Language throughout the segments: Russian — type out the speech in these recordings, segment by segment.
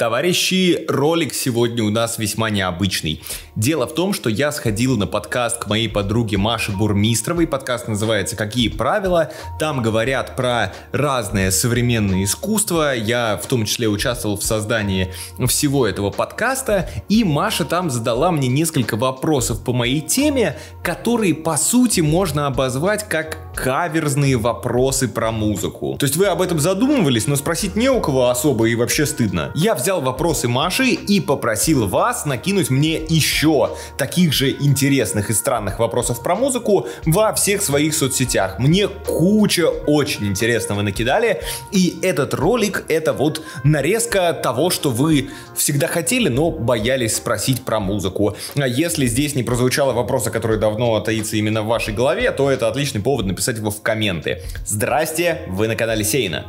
Товарищи, ролик сегодня у нас весьма необычный. Дело в том, что я сходил на подкаст к моей подруге Маше Бурмистровой. Подкаст называется «Какие правила?». Там говорят про разное современное искусство. Я в том числе участвовал в создании всего этого подкаста. И Маша там задала мне несколько вопросов по моей теме, которые по сути можно обозвать как каверзные вопросы про музыку. То есть вы об этом задумывались, но спросить не у кого особо и вообще стыдно. Я взял вопросы Маши и попросил вас накинуть мне еще таких же интересных и странных вопросов про музыку во всех своих соцсетях. Мне куча очень интересного накидали, и этот ролик — это вот нарезка того, что вы всегда хотели, но боялись спросить про музыку. А если здесь не прозвучало вопроса, который давно таится именно в вашей голове, то это отличный повод написать его в комменты. Здрасте, вы на канале Сейна.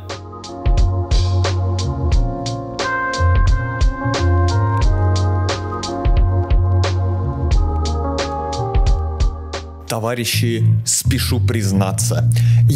Товарищи, спешу признаться,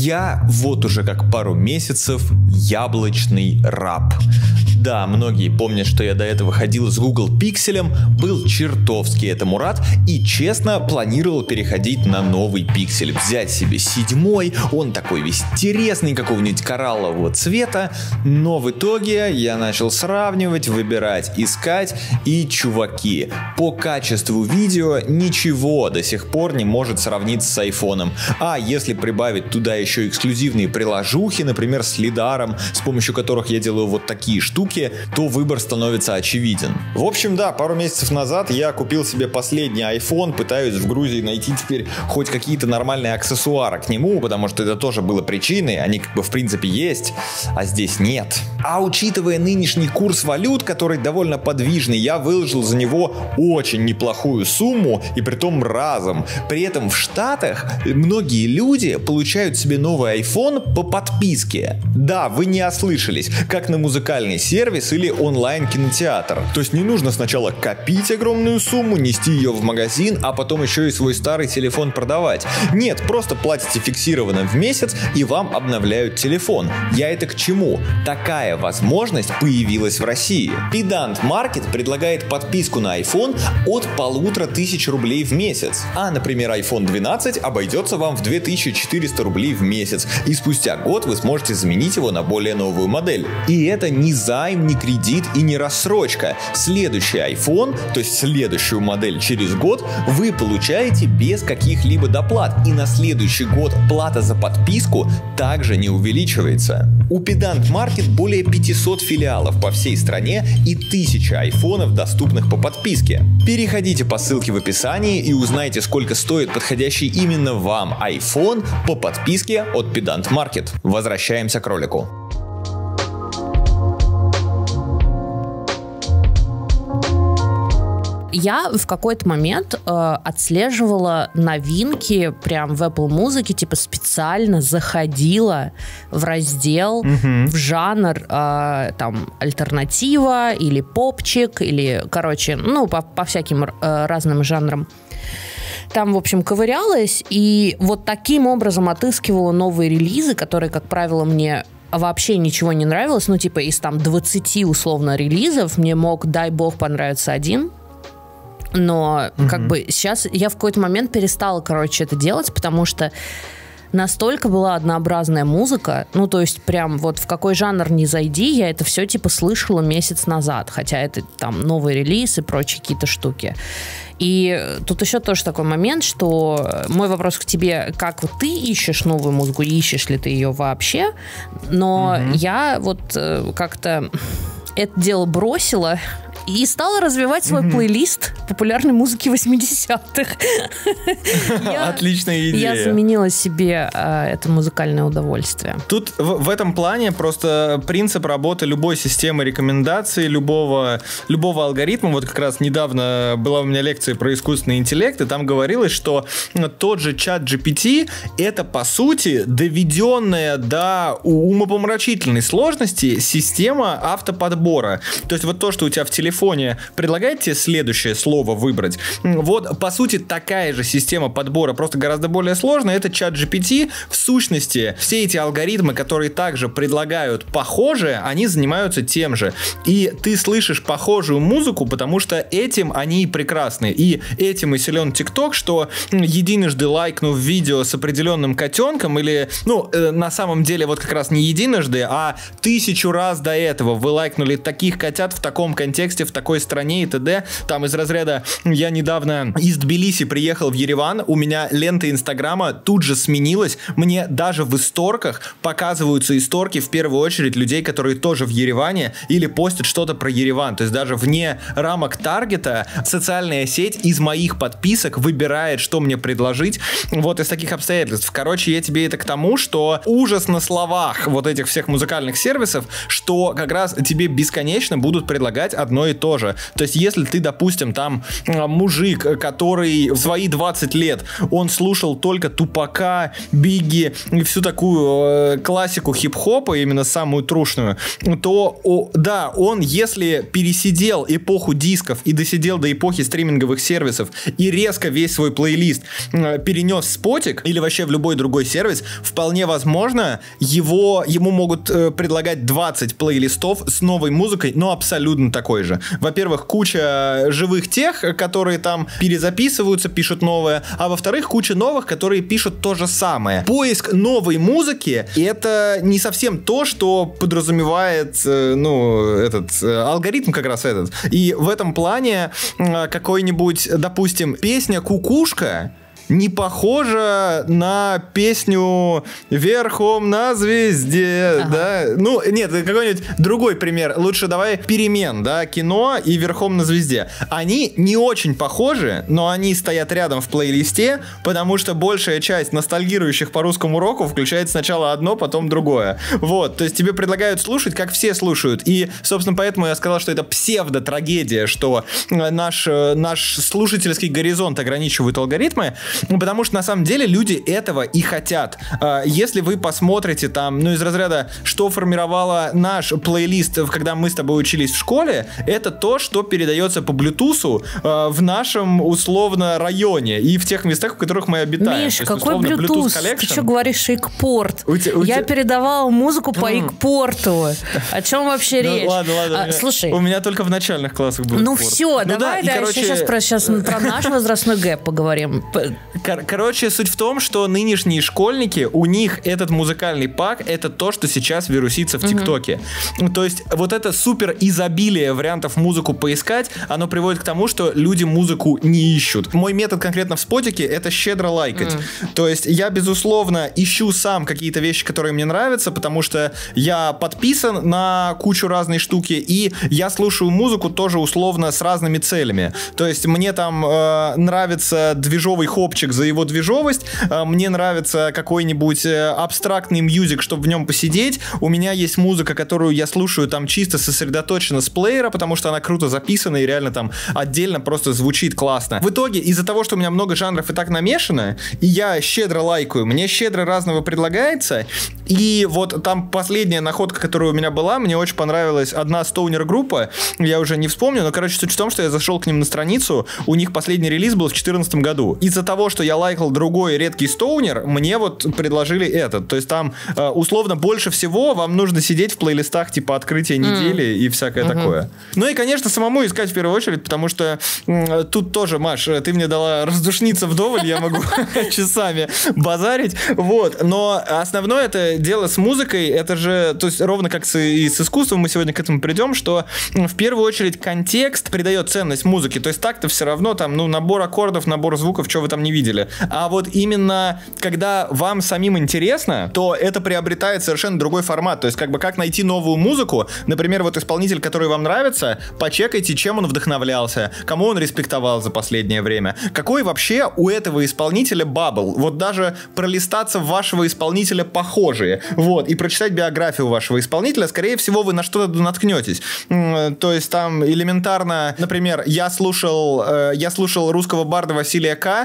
я вот уже как пару месяцев яблочный раб. Да, многие помнят, что я до этого ходил с Google Pixel, был чертовски этому рад и честно планировал переходить на новый Pixel. Взять себе 7-й, он такой весь интересный, какого-нибудь кораллового цвета, но в итоге я начал сравнивать, выбирать, искать, и, чуваки, по качеству видео ничего до сих пор не может сравниться с айфоном. А если прибавить туда еще эксклюзивные приложухи, например, с лидаром, с помощью которых я делаю вот такие штуки, то выбор становится очевиден. В общем, да, пару месяцев назад я купил себе последний iPhone, пытаюсь в Грузии найти теперь хоть какие-то нормальные аксессуары к нему, потому что это тоже было причиной, они как бы в принципе есть, а здесь нет. А учитывая нынешний курс валют, который довольно подвижный, я выложил за него очень неплохую сумму, и притом разом. При этом в Штатах многие люди получают себе новый iPhone по подписке. Да, вы не ослышались, как на музыкальный сервис или онлайн-кинотеатр. То есть не нужно сначала копить огромную сумму, нести ее в магазин, а потом еще и свой старый телефон продавать. Нет, просто платите фиксированно в месяц, и вам обновляют телефон. Я это к чему? Такая возможность появилась в России. Pedant Market предлагает подписку на iPhone от 1500 рублей в месяц. А, например, iPhone 12 обойдется вам в 2400 рублей в месяц, и спустя год вы сможете заменить его на более новую модель. И это не займ, не кредит и не рассрочка. Следующий iPhone, то есть следующую модель через год, вы получаете без каких-либо доплат, и на следующий год плата за подписку также не увеличивается. У Pedant Market более 500 филиалов по всей стране и 1000 айфонов, доступных по подписке. Переходите по ссылке в описании и узнайте, сколько стоит подходящий именно вам iPhone по подписке от Pedant Market. Возвращаемся к ролику. Я в какой-то момент отслеживала новинки прям в Apple Music, типа специально заходила в раздел, в жанр там альтернатива или попчик, или, короче, ну, по всяким разным жанрам. Там, в общем, ковырялась и вот таким образом отыскивала новые релизы, которые, как правило, мне вообще ничего не нравилось. Ну, типа из там 20 условно релизов мне мог, дай бог, понравиться один. Но как бы сейчас я в какой-то момент перестала, короче, это делать, потому что настолько была однообразная музыка, ну, то есть прям вот в какой жанр ни зайди, я это все типа слышала месяц назад, хотя это там новый релиз и прочие какие-то штуки. И тут еще тоже такой момент, что мой вопрос к тебе, как вот ты ищешь новую музыку, ищешь ли ты ее вообще, но я вот как-то это дело бросила и стала развивать свой плейлист популярной музыки 80-х. Отличная идея. Я заменила себе это музыкальное удовольствие. Тут в этом плане просто принцип работы любой системы рекомендаций, любого алгоритма. Вот как раз недавно была у меня лекция про искусственный интеллект, и там говорилось, что тот же чат GPT — это, по сути, доведенная до умопомрачительной сложности система автоподбора. То есть вот то, что у тебя в телефоне телефоне предлагает тебе следующее слово выбрать. Вот, по сути, такая же система подбора, просто гораздо более сложная. Это ChatGPT. В сущности, все эти алгоритмы, которые также предлагают похожее, они занимаются тем же. И ты слышишь похожую музыку, потому что этим они прекрасны. И этим и силен ТикТок, что единожды лайкнув видео с определенным котенком, или, на самом деле, вот как раз не единожды, а 1000 раз до этого вы лайкнули таких котят в таком контексте, в такой стране и т.д. Там из разряда, я недавно из Тбилиси приехал в Ереван, у меня лента Инстаграма тут же сменилась, мне даже в исторках показываются исторки в первую очередь людей, которые тоже в Ереване или постят что-то про Ереван, то есть даже вне рамок таргета социальная сеть из моих подписок выбирает, что мне предложить, вот из таких обстоятельств. Короче, я тебе это к тому, что ужас на словах вот этих всех музыкальных сервисов, что как раз тебе бесконечно будут предлагать одно и то же. То есть, если ты, допустим, там мужик, который в свои 20 лет, он слушал только Тупака, Бигги и всю такую классику хип-хопа, именно самую трушную, то, да, он, если пересидел эпоху дисков и досидел до эпохи стриминговых сервисов и резко весь свой плейлист перенес в Spotify или вообще в любой другой сервис, вполне возможно, ему могут предлагать 20 плейлистов с новой музыкой, но абсолютно такой же. Во-первых, куча живых тех, которые там перезаписываются, пишут новое, а во-вторых, куча новых, которые пишут то же самое. Поиск новой музыки — это не совсем то, что подразумевает, этот алгоритм как раз этот. И в этом плане какой-нибудь, допустим, песня «Кукушка» не похожа на песню «Верхом на звезде», да? Нет, какой-нибудь другой пример. Лучше давай «Перемен», да, кино и «Верхом на звезде». Они не очень похожи, но они стоят рядом в плейлисте, потому что большая часть ностальгирующих по русскому року включает сначала одно, потом другое. Вот, то есть тебе предлагают слушать, как все слушают. И, собственно, поэтому я сказал, что это псевдо-трагедия, что наш слушательский горизонт ограничивают алгоритмы, потому что на самом деле люди этого и хотят. Если вы посмотрите там, из разряда, что формировало наш плейлист, когда мы с тобой учились в школе, это то, что передается по Bluetooth в нашем условно районе и в тех местах, в которых мы обитаем. Миш, какой Bluetooth? Ты что говоришь, икпорт? Я передавала музыку по икпорту. О чем вообще речь? Ладно. Слушай. У меня только в начальных классах был икпорт. Все, давай сейчас про наш возрастной гэп поговорим. Короче, суть в том, что нынешние школьники, у них этот музыкальный пак, это то, что сейчас вирусится в ТикТоке. То есть вот это супер изобилие вариантов музыку поискать, оно приводит к тому, что люди музыку не ищут. Мой метод конкретно в спотике — это щедро лайкать. То есть я, безусловно, ищу сам какие-то вещи, которые мне нравятся, потому что я подписан на кучу разной штуки, и я слушаю музыку тоже условно с разными целями. То есть мне там нравится движовый хопчик за его движовость, мне нравится какой-нибудь абстрактный мьюзик, чтобы в нем посидеть, у меня есть музыка, которую я слушаю там чисто сосредоточенно с плеера, потому что она круто записана и реально там отдельно просто звучит классно. В итоге, из-за того, что у меня много жанров и так намешано, и я щедро лайкаю, мне щедро разного предлагается, и вот там последняя находка, которая у меня была, мне очень понравилась одна стоунер-группа, я уже не вспомню, но, короче, суть в том, что я зашел к ним на страницу, у них последний релиз был в 2014 году. Из-за того, что я лайкал другой редкий стоунер, мне вот предложили этот. То есть там условно больше всего вам нужно сидеть в плейлистах типа открытия недели и всякое такое. Ну и, конечно, самому искать в первую очередь, потому что тут тоже, Маш, ты мне дала раздушниться вдоволь, я могу часами базарить. Вот. Но основное это дело с музыкой, это же, то есть ровно как и с искусством, мы сегодня к этому придем, что в первую очередь контекст придает ценность музыке. То есть так-то все равно там, набор аккордов, набор звуков, что вы там не видели. А вот именно когда вам самим интересно, то это приобретает совершенно другой формат. То есть как найти новую музыку. Например, вот исполнитель, который вам нравится, почекайте, чем он вдохновлялся, кому он респектовал за последнее время. Какой вообще у этого исполнителя бабл. Вот даже пролистаться в вашего исполнителя похожие. Вот. И прочитать биографию вашего исполнителя, скорее всего, вы на что-то наткнетесь. То есть там элементарно, например, я слушал русского барда Василия К. Он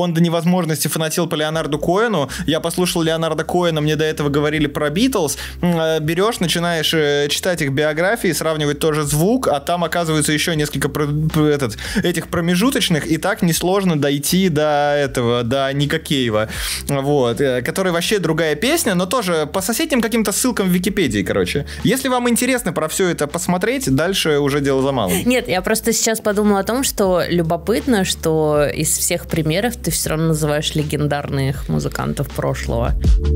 он до невозможности фанател по Леонарду Коэну. Я послушал Леонарда Коэна, мне до этого говорили про Битлз. Берешь, начинаешь читать их биографии, сравнивать тоже звук, а там оказывается еще несколько этих промежуточных, и так несложно дойти до Ника Кейва, вот, который вообще другая песня, но тоже по соседним каким-то ссылкам в Википедии, короче. Если вам интересно про все это посмотреть, дальше уже дело за малым. Нет, я просто сейчас подумала о том, что любопытно, что из всех примеров ты все равно называешь легендарных музыкантов прошлого.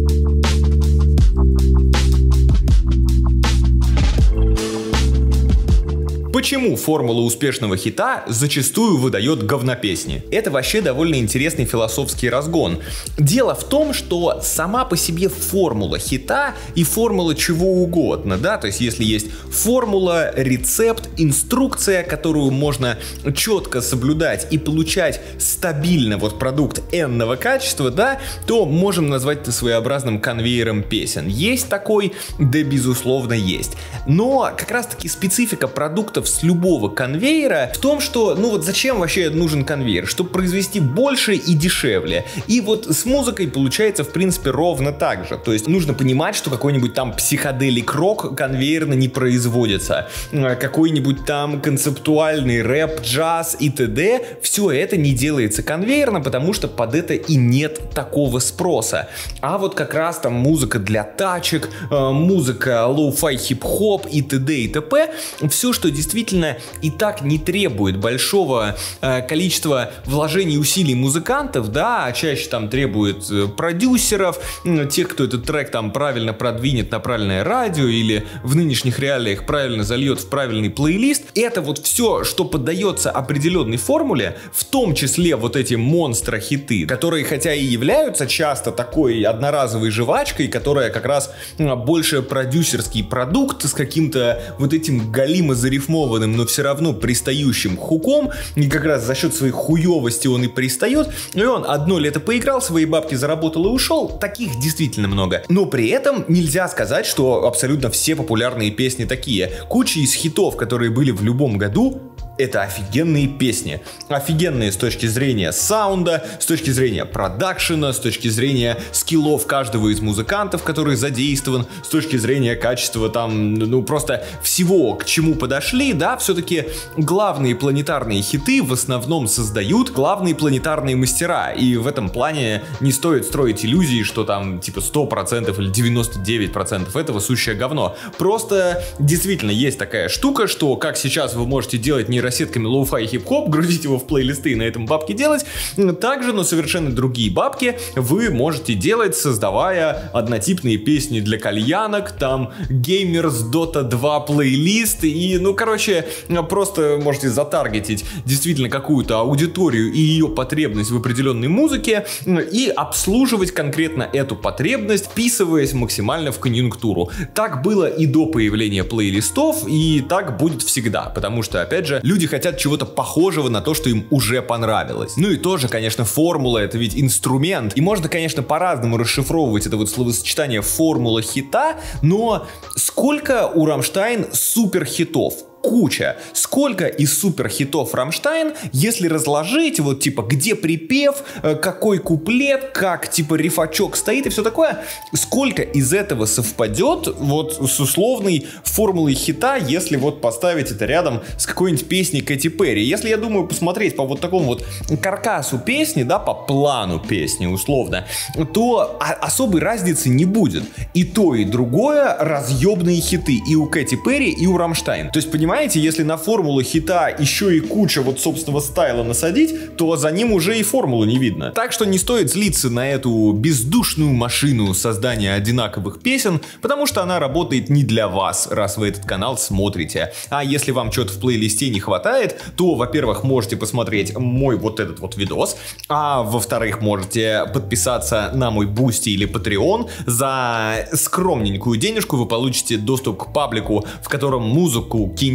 Почему формула успешного хита зачастую выдает говнопесни? Это вообще довольно интересный философский разгон. Дело в том, что сама по себе формула хита и формула чего угодно, да, то есть если есть формула, рецепт, инструкция, которую можно четко соблюдать и получать стабильно вот продукт энного качества, да, то можем назвать это своеобразным конвейером песен. Есть такой? Да, безусловно, есть. Но как раз таки специфика продуктов с любого конвейера в том, что, ну вот зачем вообще нужен конвейер? Чтобы произвести больше и дешевле. И вот с музыкой получается, в принципе, ровно так же. То есть нужно понимать, что какой-нибудь там психоделик-рок конвейерно не производится. Какой-нибудь там концептуальный рэп, джаз и т.д. Все это не делается конвейерно, потому что под это и нет такого спроса. А вот как раз там музыка для тачек, музыка лоу-фай хип-хоп и т.д. и т.п. Все, что действительно и так не требует большого количества вложений и усилий музыкантов, да, а чаще там требует продюсеров, тех, кто этот трек там правильно продвинет на правильное радио или в нынешних реалиях правильно зальет в правильный плейлист. Это вот все, что поддается определенной формуле, в том числе вот эти монстра-хиты, которые хотя и являются часто такой одноразовой жвачкой, которая как раз больше продюсерский продукт с каким-то вот этим галимо зарифмованным, но все равно пристающим хуком, и как раз за счет своей хуевости он и пристает, и он одно лето поиграл, свои бабки заработал и ушел. Таких действительно много. Но при этом нельзя сказать, что абсолютно все популярные песни такие. Куча из хитов, которые были в любом году, это офигенные песни. Офигенные с точки зрения саунда, с точки зрения продакшена, с точки зрения скиллов каждого из музыкантов, который задействован, с точки зрения качества там, ну просто всего, к чему подошли, да, все-таки главные планетарные хиты в основном создают главные планетарные мастера, и в этом плане не стоит строить иллюзии, что там типа 100% или 99% этого сущее говно. Просто действительно есть такая штука, что как сейчас вы можете делать нейросетками лоу-фай и хип-хоп, грузить его в плейлисты и на этом бабки делать, также, но совершенно другие бабки вы можете делать, создавая однотипные песни для кальянок, там Gamers Dota 2 плейлист, и, ну, короче, просто можете затаргетить действительно какую-то аудиторию и ее потребность в определенной музыке и обслуживать конкретно эту потребность, вписываясь максимально в конъюнктуру. Так было и до появления плейлистов, и так будет всегда, потому что, опять же, люди хотят чего-то похожего на то, что им уже понравилось. Ну и тоже, конечно, формула — это ведь инструмент. И можно, конечно, по-разному расшифровывать это вот словосочетание «формула хита», но сколько у Rammstein суперхитов? Куча. Сколько из суперхитов Rammstein, если разложить, вот типа, где припев, какой куплет, как типа рифачок стоит и все такое, сколько из этого совпадет вот с условной формулой хита, если вот поставить это рядом с какой-нибудь песней Кэти Перри. Если, я думаю, посмотреть по вот такому вот каркасу песни, да, по плану песни условно, то особой разницы не будет. И то, и другое разъебные хиты и у Кэти Перри, и у Rammstein. То есть, понимаете, если на формулу хита еще и куча вот собственного стайла насадить, то за ним уже и формулу не видно. Так что не стоит злиться на эту бездушную машину создания одинаковых песен, потому что она работает не для вас, раз вы этот канал смотрите. А если вам что-то в плейлисте не хватает, то, во-первых, можете посмотреть мой вот этот вот видос, а во-вторых, можете подписаться на мой Boosty или Patreon. За скромненькую денежку вы получите доступ к паблику, в котором музыку, кини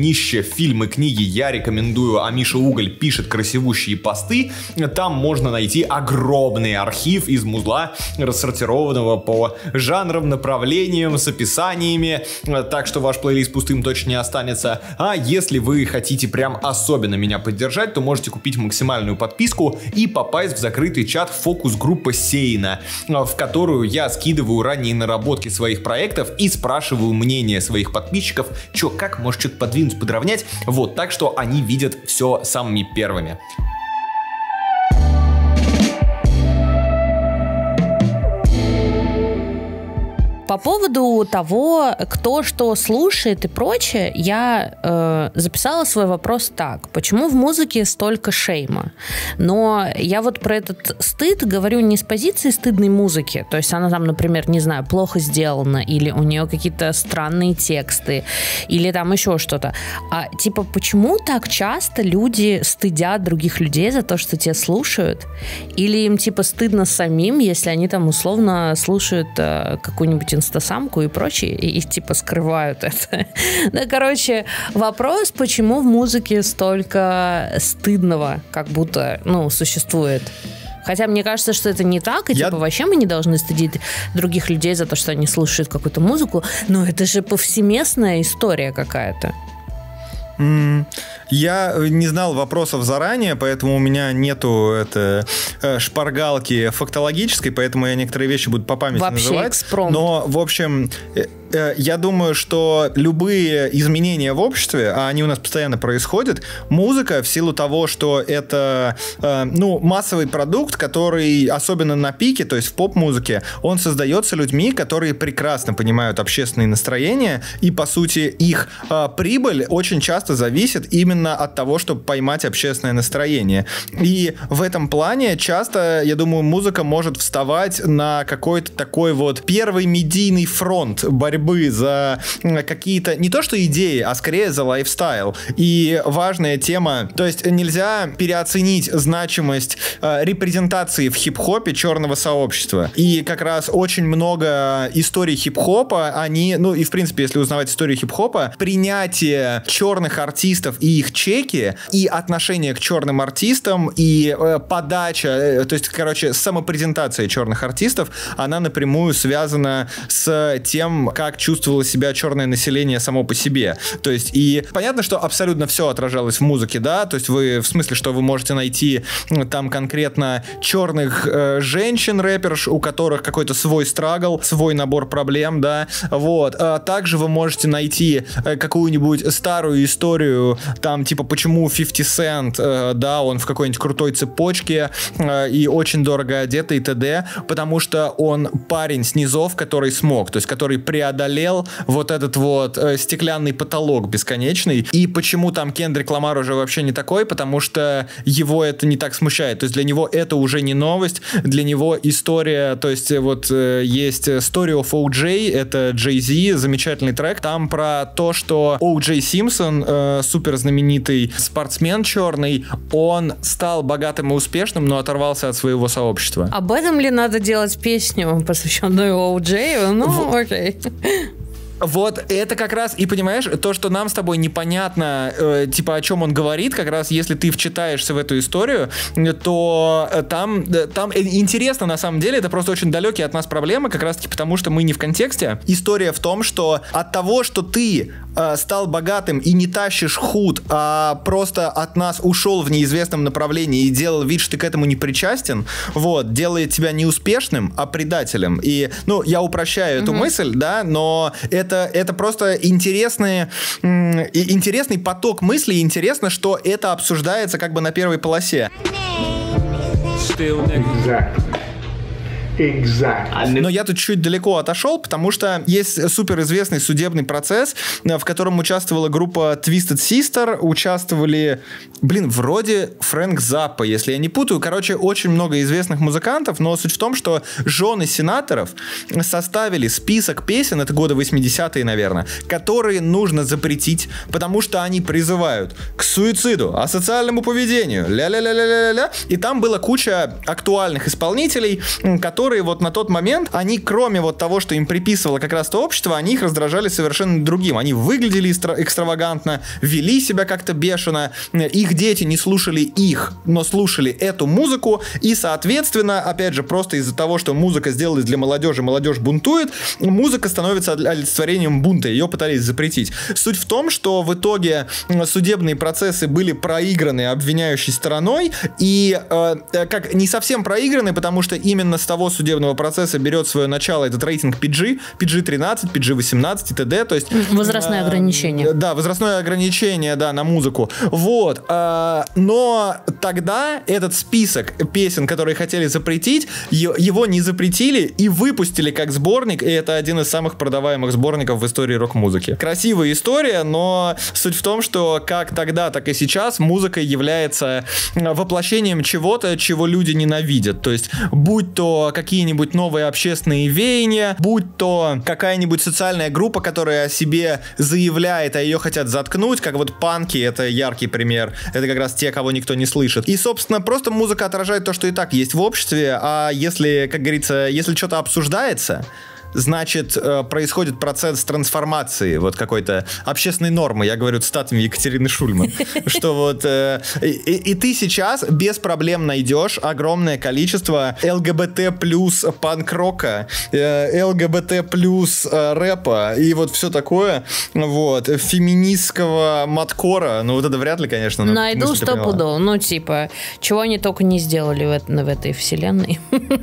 днище фильмы, книги я рекомендую, а Миша Уголь пишет красивущие посты. Там можно найти огромный архив из музла, рассортированного по жанрам, направлениям, с описаниями, так что ваш плейлист пустым точно не останется. А если вы хотите прям особенно меня поддержать, то можете купить максимальную подписку и попасть в закрытый чат фокус-группы Сейна, в которую я скидываю ранние наработки своих проектов и спрашиваю мнение своих подписчиков, чё, как, может что-то подвинуть, подровнять, вот, так что они видят все самыми первыми. По поводу того, кто что слушает и прочее, я записала свой вопрос так. Почему в музыке столько шейма? Но я вот про этот стыд говорю не с позиции стыдной музыки. То есть она там, например, не знаю, плохо сделана, или у нее какие-то странные тексты, или там еще что-то. А типа, почему так часто люди стыдят других людей за то, что те слушают? Или им типа стыдно самим, если они там условно слушают какую-нибудь инстасамку и прочее, и типа скрывают это. Да, короче, вопрос, почему в музыке столько стыдного, как будто, существует. Хотя мне кажется, что это не так, и типа вообще мы не должны стыдить других людей за то, что они слушают какую-то музыку, но это же повсеместная история какая-то. Я не знал вопросов заранее, поэтому у меня нету шпаргалки фактологической, поэтому я некоторые вещи буду по памяти вообще называть. Экспромт. Но, в общем, я думаю, что любые изменения в обществе, а они у нас постоянно происходят, музыка, в силу того, что это массовый продукт, который, особенно на пике, то есть в поп-музыке, он создается людьми, которые прекрасно понимают общественные настроения, и, по сути, их прибыль очень часто зависит именно от того, чтобы поймать общественное настроение. И в этом плане часто, я думаю, музыка может вставать на какой-то такой вот первый медийный фронт борьбы за какие-то, не то что идеи, а скорее за лайфстайл. И важная тема, то есть нельзя переоценить значимость репрезентации в хип-хопе черного сообщества. И как раз очень много историй хип-хопа, они, и в принципе, если узнавать историю хип-хопа, принятие черных артистов и их чеки, и отношение к черным артистам, и подача, то есть, самопрезентация черных артистов, она напрямую связана с тем, как чувствовало себя черное население само по себе. То есть, и понятно, что абсолютно все отражалось в музыке, да, то есть вы, в смысле, что вы можете найти там конкретно черных женщин-рэперш, у которых какой-то свой страгл, свой набор проблем, да, вот. Также вы можете найти какую-нибудь старую историю, там, типа, почему 50 Cent, да, он в какой-нибудь крутой цепочке и очень дорого одет и т.д., потому что он парень с низов, который смог, то есть, который преодолел вот этот вот стеклянный потолок бесконечный. И почему там Кендрик Ламар уже вообще не такой, потому что его это не так смущает, то есть, для него это уже не новость, для него история, то есть, вот есть Story of O.J., это Jay-Z, замечательный трек, там про то, что О.Джей Симпсон, супер знаменитый спортсмен черный, он стал богатым и успешным, но оторвался от своего сообщества. Об этом ли надо делать песню, посвященную О.Джею? Окей. Вот, это как раз, и понимаешь, то, что нам с тобой непонятно, типа, о чем он говорит, как раз, если ты вчитаешься в эту историю, то там интересно, на самом деле, это просто очень далекие от нас проблемы, как раз-таки потому, что мы не в контексте. История в том, что от того, что ты стал богатым и не тащишь худ, а просто от нас ушел в неизвестном направлении и делал вид, что ты к этому не причастен, вот, делает тебя не успешным, а предателем. И, я упрощаю эту мысль, да, но это просто интересный поток мыслей, и интересно, что это обсуждается как бы на первой полосе. Exactly. Но я тут чуть далеко отошел, потому что есть суперизвестный судебный процесс, в котором участвовала группа Twisted Sister, участвовали, вроде Фрэнк Заппа, если я не путаю. Короче, очень много известных музыкантов, но суть в том, что жены сенаторов составили список песен, это годы 80-е, наверное, которые нужно запретить, потому что они призывают к суициду, асоциальному поведению, ля-ля-ля-ля-ля-ля. И там была куча актуальных исполнителей, которые которые вот на тот момент, они кроме вот того, что им приписывало как раз то общество, они их раздражали совершенно другим. Они выглядели экстравагантно, вели себя как-то бешено, их дети не слушали их, но слушали эту музыку, и, соответственно, опять же, просто из-за того, что музыка сделалась для молодежи, молодежь бунтует, музыка становится олицетворением бунта, ее пытались запретить. Суть в том, что в итоге судебные процессы были проиграны обвиняющей стороной, и как не совсем проиграны, потому что именно с того судебного процесса берет свое начало этот рейтинг PG, PG-13, PG-18 и т.д. То есть возрастное ограничение. Да, возрастное ограничение, да, на музыку. Вот. Но тогда этот список песен, которые хотели запретить, его не запретили и выпустили как сборник, и это один из самых продаваемых сборников в истории рок-музыки. Красивая история, но суть в том, что как тогда, так и сейчас музыка является воплощением чего-то, чего люди ненавидят. То есть, будь то какие-нибудь новые общественные веяния, будь то какая-нибудь социальная группа, которая о себе заявляет, а ее хотят заткнуть, как вот панки, это яркий пример. Это как раз те, кого никто не слышит. И, собственно, просто музыка отражает то, что и так есть в обществе, а если, как говорится, если что-то обсуждается, значит, происходит процесс трансформации вот какой-то общественной нормы, я говорю цитатами Екатерины Шульман, что вот и ты сейчас без проблем найдешь огромное количество ЛГБТ плюс панк-рока, ЛГБТ плюс рэпа и вот все такое, вот, феминистского маткора, ну вот это вряд ли, конечно. Найду стопудово, ну типа, чего они только не сделали в этой вселенной.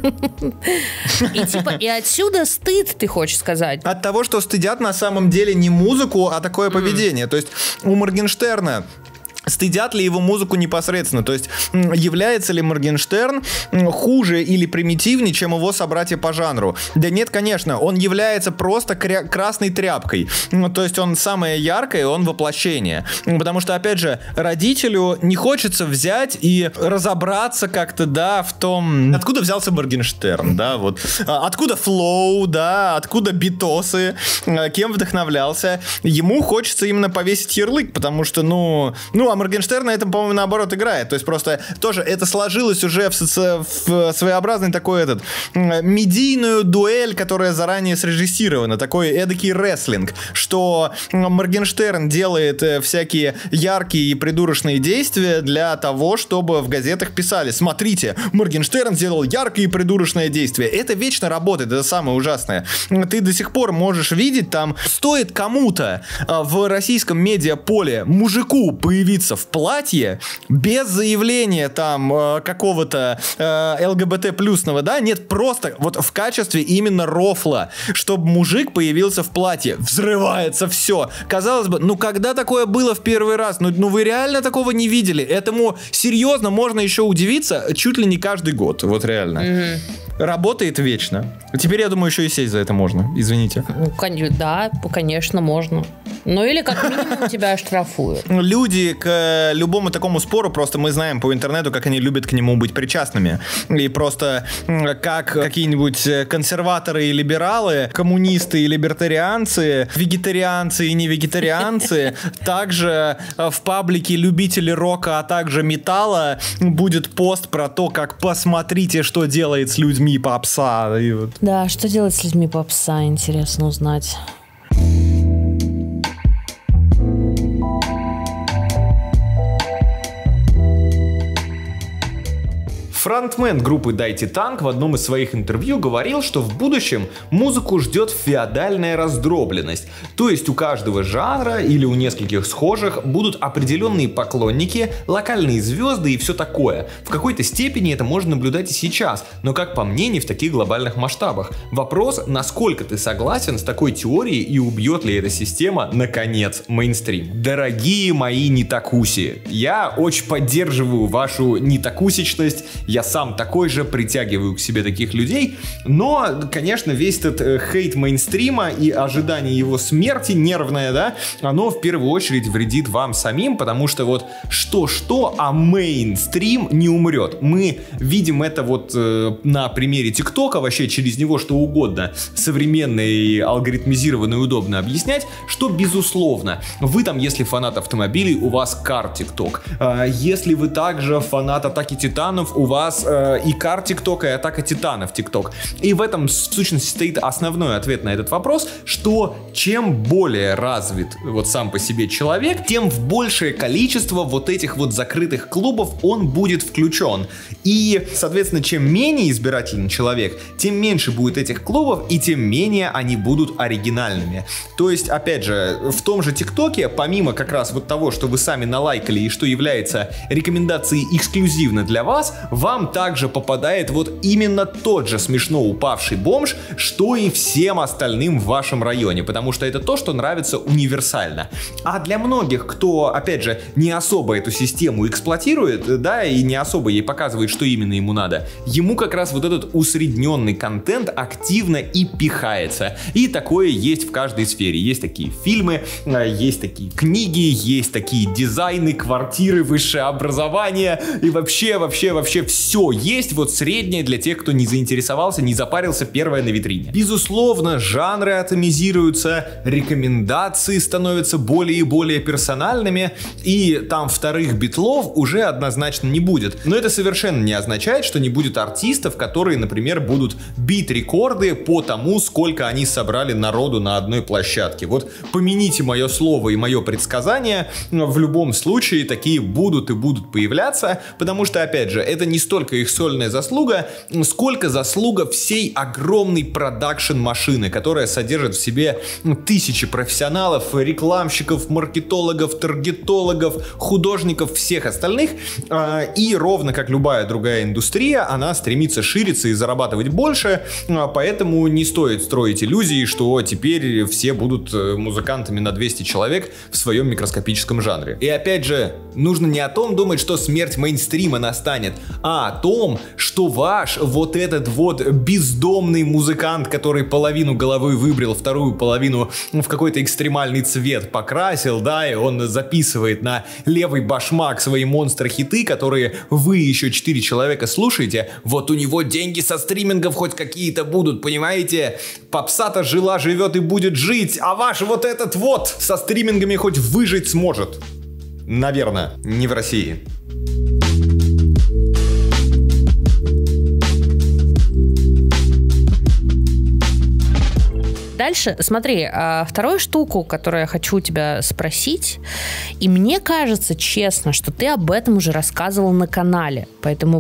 И типа, и отсюда стыд, ты хочешь сказать? От того, что стыдят на самом деле не музыку, а такое поведение. То есть у Моргенштерна стыдят ли его музыку непосредственно? То есть является ли Моргенштерн хуже или примитивнее, чем его собратья по жанру? Да нет, конечно, он является просто красной тряпкой. То есть он самое яркое, он воплощение. Потому что, опять же, родителю не хочется взять и разобраться как-то, да, в том, откуда взялся Моргенштерн, да, вот. Откуда флоу, да, откуда битосы, кем вдохновлялся. Ему хочется именно повесить ярлык, потому что, а Моргенштерн на этом, по-моему, наоборот играет. То есть просто тоже это сложилось уже в своеобразный такой медийную дуэль, которая заранее срежиссирована. Такой эдакий рестлинг, что Моргенштерн делает всякие яркие и придурочные действия для того, чтобы в газетах писали: смотрите, Моргенштерн сделал яркое и придурочное действие. Это вечно работает, это самое ужасное. Ты до сих пор можешь видеть там, стоит кому-то в российском медиаполе мужику появиться в платье без заявления там какого-то ЛГБТ плюсного, да, нет, просто вот в качестве именно рофла, чтобы мужик появился в платье, взрывается все. Казалось бы, когда такое было в первый раз? Ну вы реально такого не видели? Этому серьезно можно еще удивиться чуть ли не каждый год, вот реально. Работает вечно. Теперь, я думаю, еще и сесть за это можно. Извините. Да, конечно, можно. Ну или как минимум тебя оштрафуют. Люди к любому такому спору, просто мы знаем по интернету, как они любят к нему быть причастными. И просто как какие-нибудь консерваторы и либералы, коммунисты и либертарианцы, вегетарианцы и не вегетарианцы, также в паблике любители рока, а также металла будет пост про то, как посмотрите, что делает с людьми попса. И вот. Да, что делать с людьми попса, интересно узнать. Фронтмен группы «Дайте танк» в одном из своих интервью говорил, что в будущем музыку ждет феодальная раздробленность. То есть у каждого жанра или у нескольких схожих будут определенные поклонники, локальные звезды и все такое. В какой-то степени это можно наблюдать и сейчас, но, как по мне, не в таких глобальных масштабах. Вопрос, насколько ты согласен с такой теорией и убьет ли эта система, наконец, мейнстрим. Дорогие мои нитакуси, я очень поддерживаю вашу нитакусичность. Я сам такой же, притягиваю к себе таких людей, но, конечно, весь этот хейт мейнстрима и ожидание его смерти нервное, да, оно в первую очередь вредит вам самим, потому что вот что-что, а мейнстрим не умрет. Мы видим это вот на примере ТикТока, вообще через него что угодно современно и алгоритмизированно и удобно объяснять, что, безусловно, вы там, если фанат автомобилей, у вас кар ТикТок. Если вы также фанат Атаки Титанов, у вас вас Икар ТикТока и Атака Титанов ТикТок. И в этом, в сущности, стоит основной ответ на этот вопрос, что чем более развит вот сам по себе человек, тем в большее количество вот этих вот закрытых клубов он будет включен. И, соответственно, чем менее избирательный человек, тем меньше будет этих клубов, и тем менее они будут оригинальными. То есть, опять же, в том же ТикТоке, помимо как раз вот того, что вы сами налайкали и что является рекомендацией эксклюзивно для вас, вам также попадает вот именно тот же смешно упавший бомж, что и всем остальным в вашем районе, потому что это то, что нравится универсально. А для многих, кто, опять же, не особо эту систему эксплуатирует, да, и не особо ей показывает, что именно ему надо, ему как раз вот этот усредненный контент активно и пихается. И такое есть в каждой сфере. Есть такие фильмы, есть такие книги, есть такие дизайны, квартиры, высшее образование и вообще все есть вот среднее для тех, кто не заинтересовался, не запарился, первое на витрине. Безусловно, жанры атомизируются, рекомендации становятся более и более персональными, и там вторых битлов уже однозначно не будет. Но это совершенно не означает, что не будет артистов, которые, например, будут бить рекорды по тому, сколько они собрали народу на одной площадке. Вот помяните мое слово и мое предсказание, в любом случае такие будут и будут появляться, потому что, опять же, это не столько их сольная заслуга, сколько заслуга всей огромной продакшн-машины, которая содержит в себе тысячи профессионалов, рекламщиков, маркетологов, таргетологов, художников, всех остальных, и ровно как любая другая индустрия, она стремится шириться и зарабатывать больше, поэтому не стоит строить иллюзии, что теперь все будут музыкантами на 200 человек в своем микроскопическом жанре. И опять же, нужно не о том думать, что смерть мейнстрима настанет, а о том, что ваш вот этот вот бездомный музыкант, который половину головы выбрил, вторую половину в какой-то экстремальный цвет покрасил, да, и он записывает на левый башмак свои монстр-хиты, которые вы еще 4 человека слушаете, вот у него деньги со стримингов хоть какие-то будут, понимаете? Попса-то жила, живет и будет жить, а ваш вот этот вот со стримингами хоть выжить сможет. Наверное, не в России. Дальше, смотри, вторую штуку, которую я хочу у тебя спросить, и мне кажется, честно, что ты об этом уже рассказывал на канале, поэтому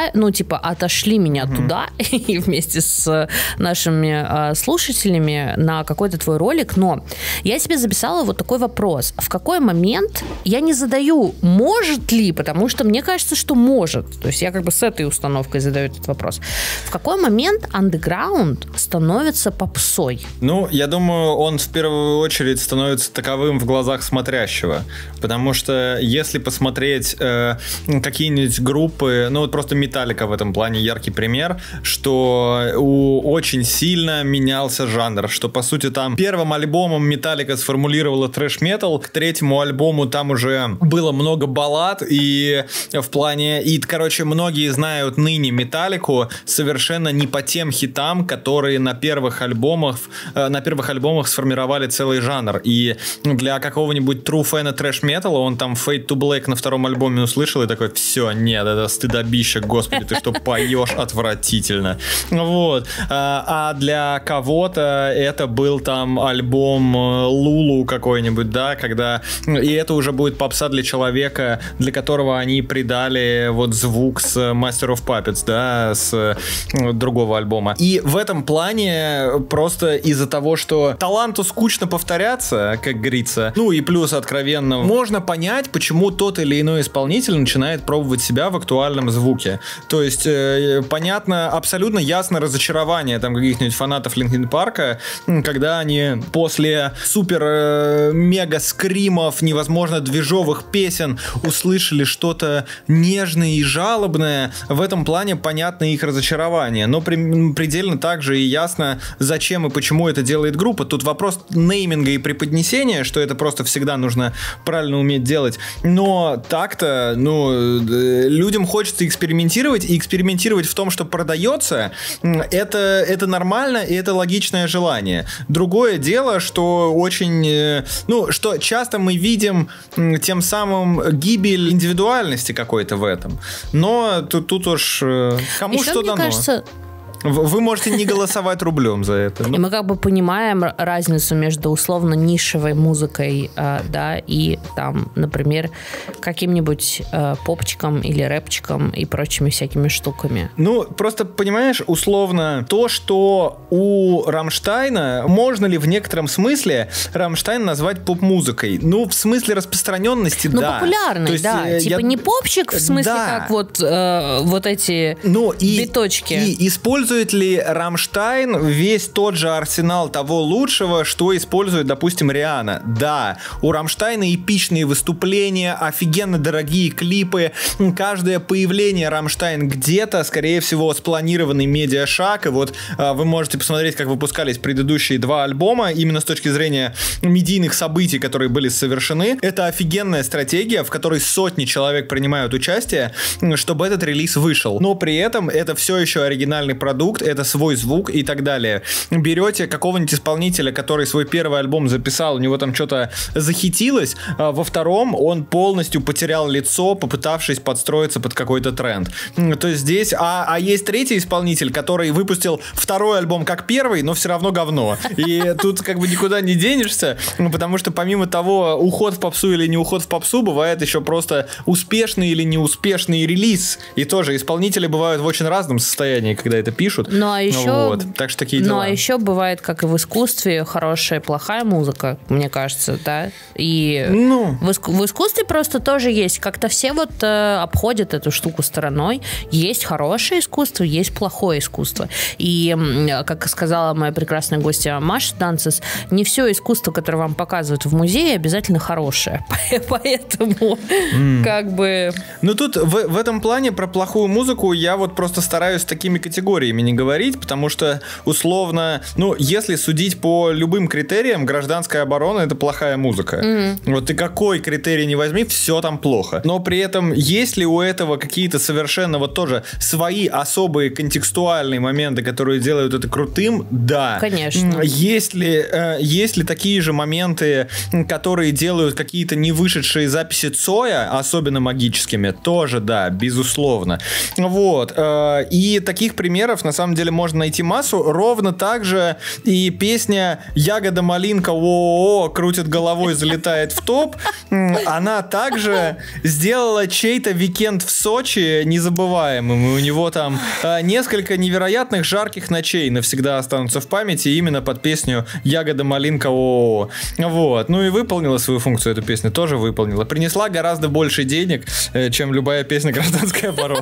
отошли меня туда и вместе с нашими слушателями на какой-то твой ролик, но я себе записала вот такой вопрос. В какой момент, я не задаю, может ли, потому что мне кажется, что может, то есть я как бы с этой установкой задаю этот вопрос. В какой момент андеграунд становится попсой? Ну, я думаю, он в первую очередь становится таковым в глазах смотрящего, потому что если посмотреть какие-нибудь группы, ну вот просто Металлика в этом плане яркий пример, что очень сильно менялся жанр, что по сути там первым альбомом Металлика сформулировала трэш-метал, к третьему альбому там уже было много баллад, и в плане, многие знают ныне Металлику совершенно не по тем хитам, которые на первых альбомах сформировали целый жанр. И для какого-нибудь true фэна трэш-металла он там Fade to Black на втором альбоме услышал и такой: все, нет, это стыдобище, господи, ты что поешь отвратительно. Вот. А для кого-то это был там альбом Лулу какой-нибудь, да, когда... И это уже будет попса для человека, для которого они придали вот звук с Master of Puppets, да, с другого альбома. И в этом плане просто из-за того, что таланту скучно повторяться, как говорится, ну и плюс откровенно, можно понять, почему тот или иной исполнитель начинает пробовать себя в актуальном звуке. То есть, понятно, абсолютно ясно разочарование там каких-нибудь фанатов Линкин Парка, когда они после супер-мега скримов, невозможно движовых песен услышали что-то нежное и жалобное. В этом плане понятно их разочарование. Но предельно также и ясно, зачем и почему это делает группа. Тут вопрос нейминга и преподнесения, что это просто всегда нужно правильно уметь делать. Но так-то, людям хочется экспериментировать, и экспериментировать в том, что продается, это нормально, и это логичное желание. Другое дело, что что часто мы видим тем самым гибель индивидуальности какой-то в этом. Но тут уж кому еще, что мне дано. Кажется... Вы можете не голосовать рублем за это. И мы как бы понимаем разницу между условно нишевой музыкой, да, и там, например, каким-нибудь попчиком или рэпчиком и прочими всякими штуками. Просто понимаешь, условно, то, что у Рамштайна, можно ли в некотором смысле Рамштайн назвать поп-музыкой? В смысле распространенности, да. Популярной, есть, да. Не попчик, в смысле, как вот эти биточки. И использует ли Рамштайн весь тот же арсенал того лучшего, что использует, допустим, Риhanna? Да, у Рамштайна эпичные выступления, офигенно дорогие клипы, каждое появление Рамштайн где-то, скорее всего, спланированный медиашаг, и вот вы можете посмотреть, как выпускались предыдущие 2 альбома, именно с точки зрения медийных событий, которые были совершены. Это офигенная стратегия, в которой сотни человек принимают участие, чтобы этот релиз вышел. Но при этом это все еще оригинальный продукт, это свой звук и так далее. Берете какого-нибудь исполнителя, который свой первый альбом записал, у него там что-то захитилось, во втором он полностью потерял лицо, попытавшись подстроиться под какой-то тренд. То есть здесь... А есть третий исполнитель, который выпустил второй альбом как первый, но все равно говно. И тут как бы никуда не денешься, потому что помимо того, уход в попсу или не уход в попсу, бывает еще просто успешный или неуспешный релиз. И тоже исполнители бывают в очень разном состоянии, когда это пишут. Так что такие дела. Ну, а еще бывает, как и в искусстве, хорошая и плохая музыка, мне кажется, да? И в искусстве просто тоже есть. Как-то все обходят эту штуку стороной. Есть хорошее искусство, есть плохое искусство. И, как сказала моя прекрасная гостья Маша Данцес, не все искусство, которое вам показывают в музее, обязательно хорошее. Поэтому как бы... Тут в этом плане про плохую музыку я вот просто стараюсь такими категориями не говорить, потому что условно, если судить по любым критериям, гражданская оборона — это плохая музыка. Вот ты какой критерий не возьми, все там плохо. Но при этом есть ли у этого какие-то совершенно тоже свои особые контекстуальные моменты, которые делают это крутым? Да. Конечно. Есть ли такие же моменты, которые делают какие-то не вышедшие записи Цоя, особенно магическими? Тоже да, безусловно. И таких примеров на самом деле можно найти массу. Ровно так же и песня «Ягода малинка о-о-о» крутит головой, залетает в топ. Она также сделала чей-то уикенд в Сочи незабываемым. И у него там несколько невероятных жарких ночей навсегда останутся в памяти именно под песню «Ягода малинка о-о-о». И выполнила свою функцию эта песня, тоже выполнила. Принесла гораздо больше денег, чем любая песня гражданской обороны.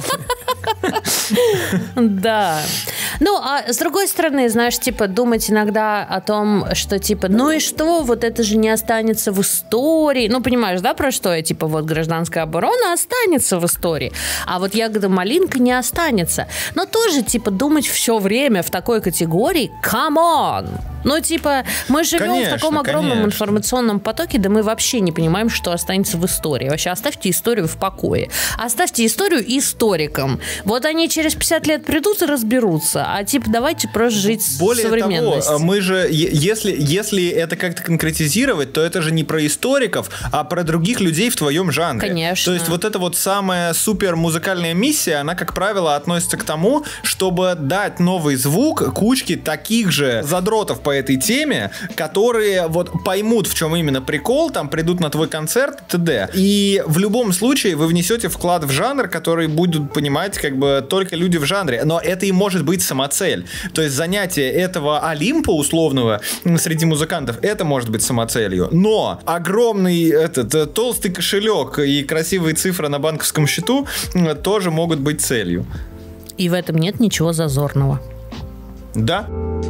Да. А с другой стороны, знаешь, думать иногда о том, что, и что, это же не останется в истории. Понимаешь, да, про что я? Гражданская оборона останется в истории, а «Ягода малинка» не останется. Но тоже, думать все время в такой категории, come on! Мы живем в таком огромном информационном потоке, да мы вообще не понимаем, что останется в истории. Вообще, оставьте историю в покое. Оставьте историю историкам. Они через 50 лет придут и разберутся. А давайте просто жить в современности. Более того, мы же, если это как-то конкретизировать, то это же не про историков, а про других людей в твоем жанре. Конечно. То есть эта самая супер музыкальная миссия, она, как правило, относится к тому, чтобы дать новый звук кучке таких же задротов по этой теме, которые поймут, в чем именно прикол, там придут на твой концерт, т.д. И в любом случае вы внесете вклад в жанр, который будут понимать только люди в жанре. Но это и может быть самоцель. То есть занятие этого Олимпа условного среди музыкантов, это может быть самоцелью. Но огромный толстый кошелек и красивые цифры на банковском счету тоже могут быть целью. И в этом нет ничего зазорного. Да.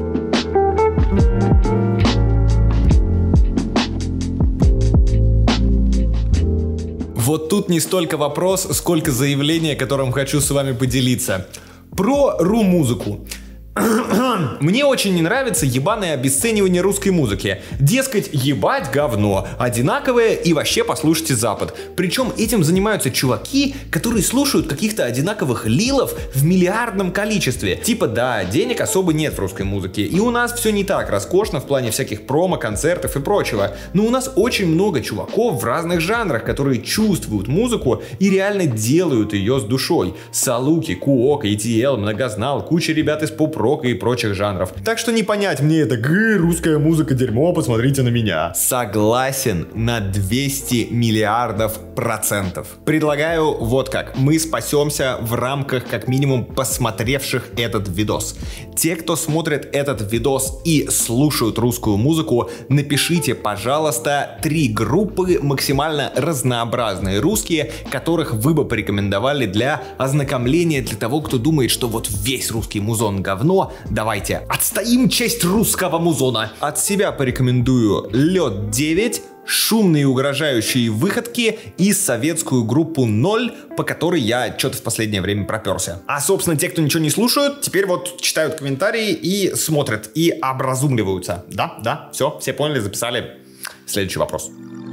Тут не столько вопрос, сколько заявление, которым хочу с вами поделиться. Про ру-музыку. Мне очень не нравится ебаное обесценивание русской музыки. Дескать, ебать говно, одинаковое и вообще послушайте Запад. Причем этим занимаются чуваки, которые слушают каких-то одинаковых лилов в миллиардном количестве. Типа да, денег особо нет в русской музыке, и у нас все не так роскошно в плане всяких промо, концертов и прочего. Но у нас очень много чуваков в разных жанрах, которые чувствуют музыку и реально делают ее с душой. Салуки, Куок, ETL, Многознал, куча ребят из поп-рока и прочих жанров. Так что не понять мне это, русская музыка дерьмо, посмотрите на меня. Согласен на 200 миллиардов %. Предлагаю вот как. Мы спасемся в рамках как минимум посмотревших этот видос. Те, кто смотрит этот видос и слушают русскую музыку, напишите, пожалуйста, 3 группы максимально разнообразные русские, которых вы бы порекомендовали для ознакомления, для того, кто думает, что вот весь русский музон говно. Давайте отстоим честь русского музона. От себя порекомендую Лед 9, шумные угрожающие выходки и советскую группу 0, по которой я что-то в последнее время проперся. А, собственно, те, кто ничего не слушают, теперь вот читают комментарии и смотрят, и образумливаются. Да, все поняли, записали. Следующий вопрос.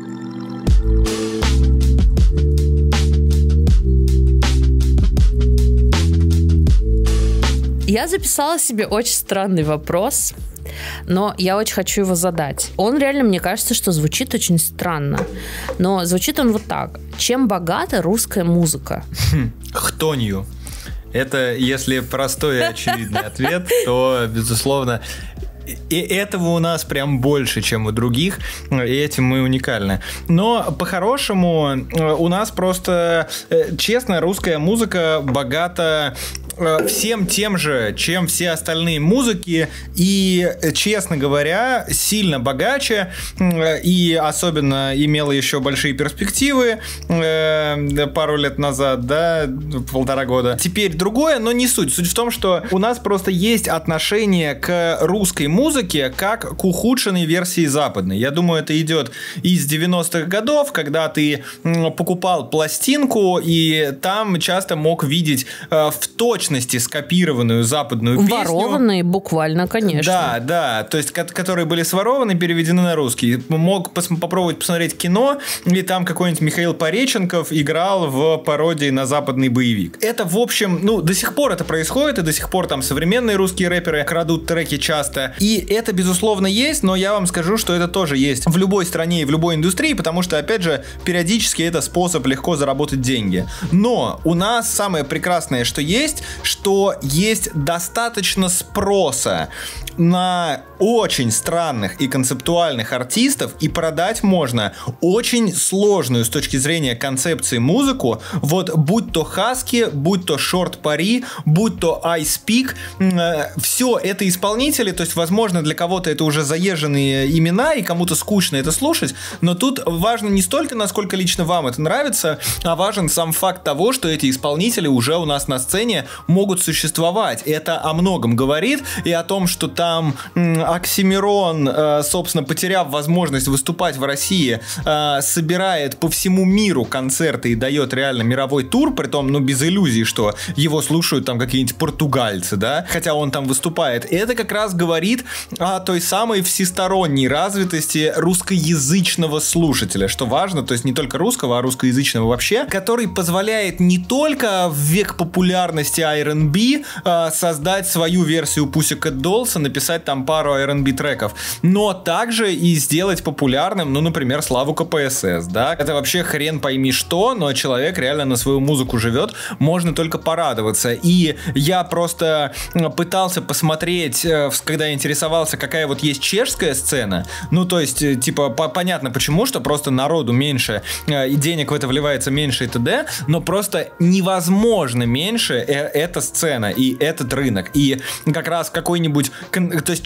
Я записала себе очень странный вопрос, но я очень хочу его задать. Он реально, мне кажется, что звучит очень странно. Но звучит он вот так. Чем богата русская музыка? Хтонью. Это, если простой и очевидный ответ, то, безусловно... И этого у нас прям больше, чем у других, и этим мы уникальны. Но по-хорошему у нас просто, честно, русская музыка богата всем тем же, чем все остальные музыки, и, честно говоря, сильно богаче, и особенно имела еще большие перспективы пару лет назад, да, 1,5 года. Теперь другое, но не суть. Суть в том, что у нас просто есть отношение к русской музыке как к ухудшенной версии западной. Я думаю, это идет из 90-х годов, когда ты покупал пластинку, и там часто мог видеть в точности скопированную западную песню. Ворованные буквально, конечно. Да, то есть, которые были сворованы, переведены на русский. Мог попробовать посмотреть кино, и там какой-нибудь Михаил Пореченков играл в пародии на западный боевик. Это, в общем, до сих пор это происходит, и до сих пор там современные русские рэперы крадут треки часто. И это, безусловно, есть, но я вам скажу, что это тоже есть в любой стране и в любой индустрии, потому что, опять же, периодически это способ легко заработать деньги. Но у нас самое прекрасное, что есть достаточно спроса на очень странных и концептуальных артистов, и продать можно очень сложную с точки зрения концепции музыку, вот будь то Хаски, будь то Шорт Пари, будь то Ice Peak, все это исполнители, то есть, возможно, для кого-то это уже заезженные имена, и кому-то скучно это слушать, но тут важно не столько, насколько лично вам это нравится, а важен сам факт того, что эти исполнители уже у нас на сцене могут существовать. Это о многом говорит, и о том, что там Оксимирон, собственно, потеряв возможность выступать в России, собирает по всему миру концерты и дает реально мировой тур, притом, без иллюзий, что его слушают там какие-нибудь португальцы, да, хотя он там выступает. И это как раз говорит о той самой всесторонней развитости русскоязычного слушателя, что важно, то есть не только русского, а русскоязычного вообще, который позволяет не только в век популярности R&B создать свою версию Pussycat Dolls, написать там пару R&B треков, но также и сделать популярным, например, Славу КПСС, да, это вообще хрен пойми что, но человек реально на свою музыку живет, можно только порадоваться. И я просто пытался посмотреть, когда интересовался, какая вот есть чешская сцена, то есть, типа, понятно почему, что просто народу меньше, и денег в это вливается меньше и т.д., но просто невозможно меньше эта сцена и этот рынок. И как раз какой-нибудь, то есть чешского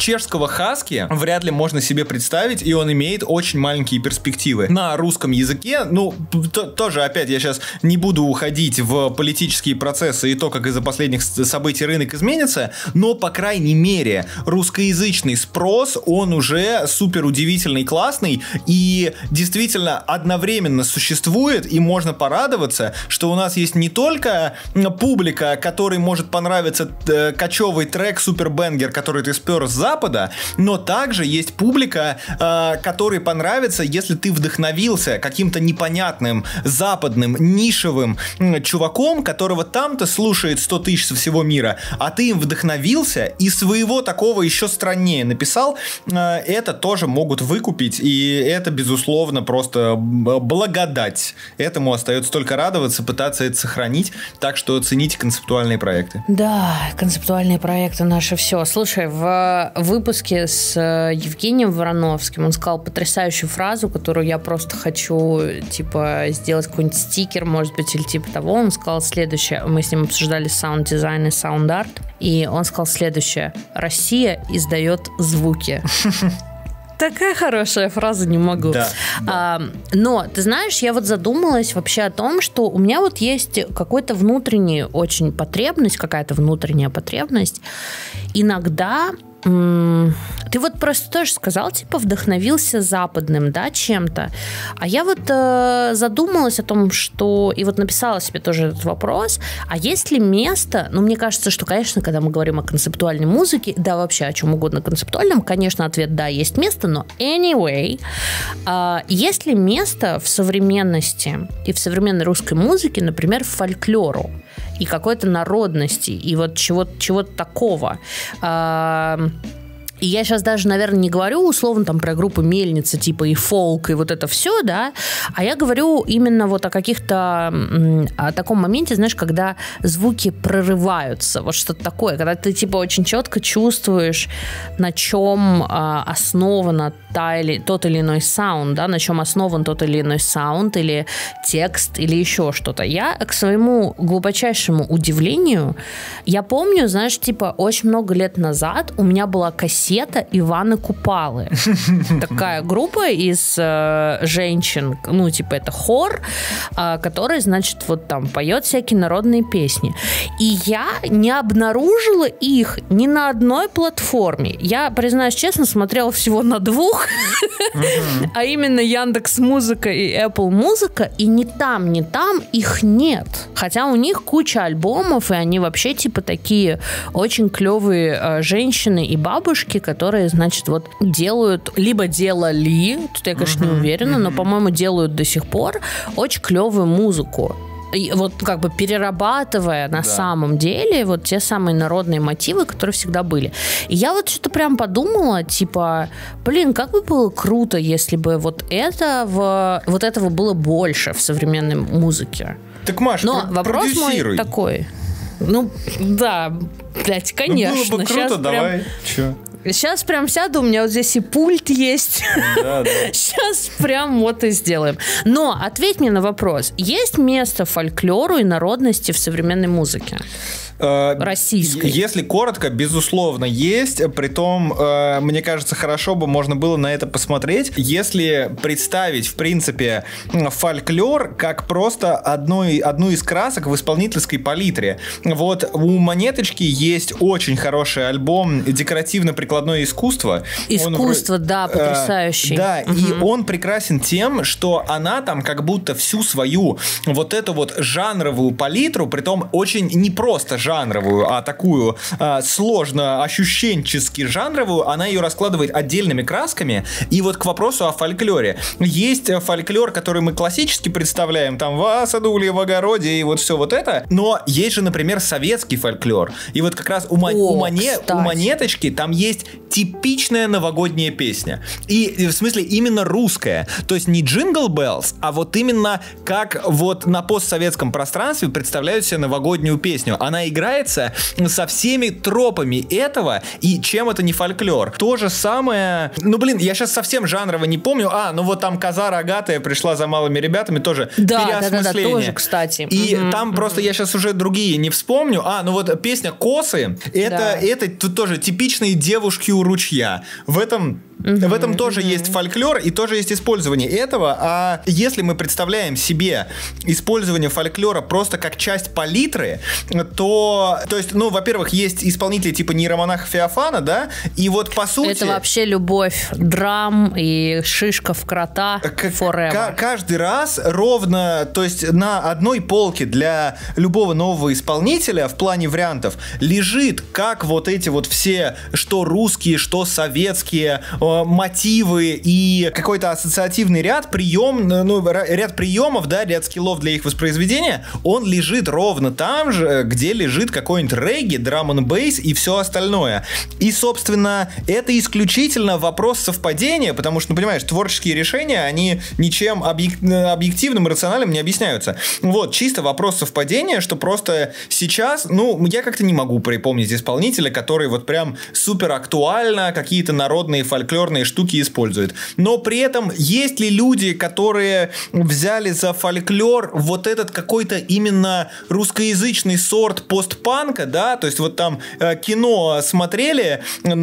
этого хаски вряд ли можно себе представить, и он имеет очень маленькие перспективы. На русском языке, ну, тоже, опять, я сейчас не буду уходить в политические процессы и то, как из-за последних событий рынок изменится, но, по крайней мере, русскоязычный спрос, он уже супер удивительный, классный, и действительно одновременно существует, и можно порадоваться, что у нас есть не только публика, которой может понравиться кочевый трек супербенгер, который ты спер с Запада, но также есть публика, которой понравится, если ты вдохновился каким-то непонятным западным нишевым чуваком, которого там-то слушает 100 тысяч со всего мира, а ты им вдохновился и своего такого еще страннее написал, это тоже могут выкупить, и это, безусловно, просто благодать. Этому остается только радоваться, пытаться это сохранить, так что цените концептуальные проекты. Да, концептуальные проекты наши все. Слушай, в выпуске с Евгением Вороновским он сказал потрясающую фразу, которую я просто хочу, типа, сделать какой-нибудь стикер, может быть, или типа того. Он сказал следующее. Мы с ним обсуждали саунд-дизайн и саунд-арт, и он сказал следующее. Россия издает звуки. Такая хорошая фраза, не могу. Да. Но, ты знаешь, я вот задумалась вообще о том, что у меня вот есть какая-то внутренняя очень потребность, какая-то внутренняя потребность. Иногда... Ты вот просто тоже сказал, типа, вдохновился западным, да, чем-то. А я вот задумалась о том, что... И вот написала себе тоже этот вопрос. А есть ли место... Ну, мне кажется, что, конечно, когда мы говорим о концептуальной музыке, да, вообще о чем угодно концептуальном, конечно, ответ да, есть место, но anyway, есть ли место в современности и в современной русской музыке, например, фольклору и какой-то народности, и вот чего-то такого? И я сейчас даже, наверное, не говорю условно там про группы Мельница, типа и фолк, и вот это все, да, а я говорю именно вот о каких-то, о таком моменте, знаешь, когда звуки прорываются, вот что-то такое, когда ты типа очень четко чувствуешь, на чем основана тот или иной саунд, да, на чем основан тот или иной саунд, или текст, или еще что-то. Я, к своему глубочайшему удивлению, я помню, знаешь, типа очень много лет назад у меня была кассета Ивана Купалы. Такая группа из женщин, ну, типа это хор, который, значит, вот там поет всякие народные песни. И я не обнаружила их ни на одной платформе. Я, признаюсь честно, смотрела всего на двух, а именно Яндекс.Музыка и Apple Музыка, и ни там их нет. Хотя у них куча альбомов, и они вообще типа такие очень клевые женщины и бабушки, которые, значит, вот делают, либо делали, тут я, конечно, не уверена, но, по-моему, делают до сих пор очень клевую музыку. И вот как бы перерабатывая на самом деле вот те самые народные мотивы, которые всегда были. И я вот что-то прям подумала, типа, блин, как бы было круто, если бы вот этого было больше в современной музыке. Так, Маш, но вопрос мой такой. Ну, да, блядь, конечно. Ну, было бы круто, давай. Чё? Сейчас прям сяду, у меня вот здесь и пульт есть. Да. Сейчас прям вот и сделаем. Но ответь мне на вопрос. Есть место фольклору и народности в современной музыке? Российской. Если коротко, безусловно, есть. Притом, мне кажется, хорошо бы можно было на это посмотреть, если представить, в принципе, фольклор как просто одну из красок в исполнительской палитре. Вот у Монеточки есть очень хороший альбом «Декоративно-прикладное искусство». Искусство, да, потрясающий. Да, и он прекрасен тем, что она там как будто всю свою вот эту вот жанровую палитру, притом очень непросто жанровую, а такую сложно ощущенчески жанровую, она ее раскладывает отдельными красками. И вот к вопросу о фольклоре. Есть фольклор, который мы классически представляем, там в Асадуле, в огороде и вот все вот это, но есть же, например, советский фольклор. И вот как раз у Монеточки там есть типичная новогодняя песня. И в смысле именно русская. То есть не Jingle Bells, а вот именно как вот на постсоветском пространстве представляют себе новогоднюю песню. Она играется со всеми тропами этого, и чем это не фольклор. То же самое... Ну, блин, я сейчас совсем жанрово не помню. Ну вот там коза рогатая пришла за малыми ребятами, тоже переосмысление. Да, тоже, кстати. И там просто я сейчас уже другие не вспомню. Ну вот песня «Косы», это тут тоже типичные девушки у ручья. В этом тоже есть фольклор и тоже есть использование этого. А если мы представляем себе использование фольклора просто как часть палитры, то есть, ну, во-первых, есть исполнители типа нейромонаха Феофана, да, и вот по сути... Это вообще любовь, драм и шишка в крота forever. Каждый раз ровно, то есть на одной полке для любого нового исполнителя в плане вариантов лежит как вот эти вот все, что русские, что советские мотивы и какой-то ассоциативный ряд приемов, да, ряд скиллов для их воспроизведения, он лежит ровно там же, где лежит какой-нибудь регги, драм-н-бейс и все остальное. И, собственно, это исключительно вопрос совпадения, потому что, ну, понимаешь, творческие решения, они ничем объективным и рациональным не объясняются. Вот, чисто вопрос совпадения, что просто сейчас, ну, я как-то не могу припомнить исполнителя, который вот прям супер актуально какие-то народные фольклорные штуки использует. Но при этом есть ли люди, которые взяли за фольклор вот этот какой-то именно русскоязычный сорт постпанка, да, то есть вот там кино смотрели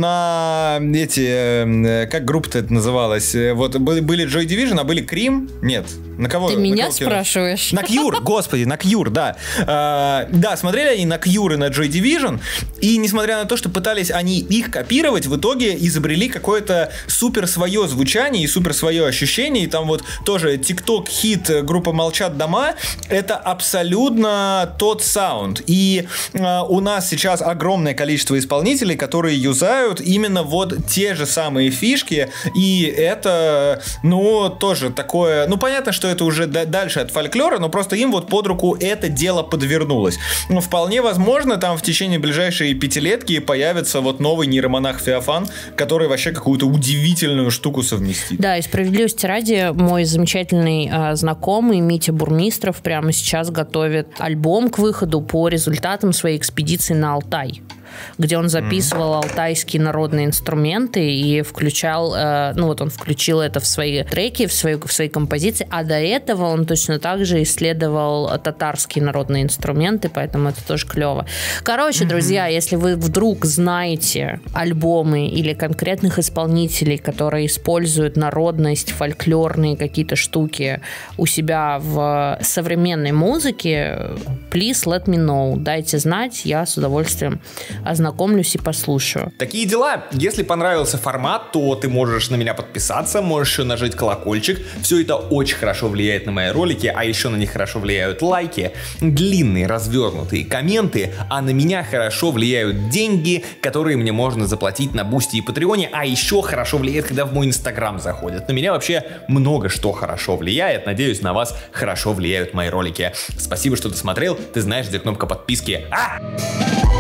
на эти, как группа-то это называлась, вот были Joy Division, а были Cream? Нет. На кого? Ты меня спрашиваешь? На Cure, господи, на Cure, да. Да, смотрели они на Cure и на Joy Division, и несмотря на то, что пытались они их копировать, в итоге изобрели какое-то супер свое звучание и супер свое ощущение, и там вот тоже TikTok-хит группа «Молчат дома», это абсолютно тот саунд. И у нас сейчас огромное количество исполнителей, которые юзают именно вот те же самые фишки, и это, ну, тоже такое, ну, понятно, что это уже дальше от фольклора, но просто им вот под руку это дело подвернулось. Ну, вполне возможно, там в течение ближайшей пятилетки появится вот новый нейромонах Феофан, который вообще какую-то удивительную штуку совместит. Да, и справедливости ради, мой замечательный знакомый Митя Бурмистров прямо сейчас готовит альбом к выходу по результатам своей экспедиции на Алтай, где он записывал алтайские народные инструменты и включал, ну вот он включил это в свои треки, в свои композиции, а до этого он точно так же исследовал татарские народные инструменты, поэтому это тоже клево. Короче, друзья, если вы вдруг знаете альбомы или конкретных исполнителей, которые используют народность, фольклорные какие-то штуки у себя в современной музыке, please let me know. Дайте знать, я с удовольствием ознакомлюсь и послушаю. Такие дела. Если понравился формат, то ты можешь на меня подписаться, можешь еще нажать колокольчик. Все это очень хорошо влияет на мои ролики, а еще на них хорошо влияют лайки, длинные развернутые комменты, а на меня хорошо влияют деньги, которые мне можно заплатить на Бусти и Патреоне, а еще хорошо влияет, когда в мой Инстаграм заходят. На меня вообще много что хорошо влияет. Надеюсь, на вас хорошо влияют мои ролики. Спасибо, что ты смотрел. Ты знаешь, где кнопка подписки.